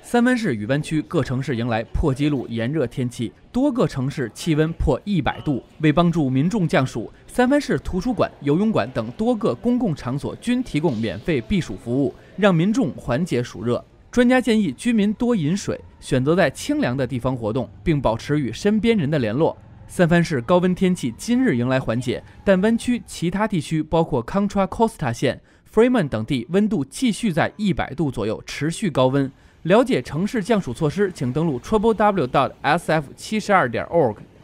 三藩市与湾区各城市迎来破纪录炎热天气，多个城市气温破100度。为帮助民众降暑，三藩市图书馆、游泳馆等多个公共场所均提供免费避暑服务，让民众缓解暑热。专家建议居民多饮水，选择在清凉的地方活动，并保持与身边人的联络。三藩市高温天气今日迎来缓解，但湾区其他地区，包括康查 Costa 县、Fremont 等地，温度继续在100度左右持续高温。了解城市降暑措施，请登录 www.sf72.org。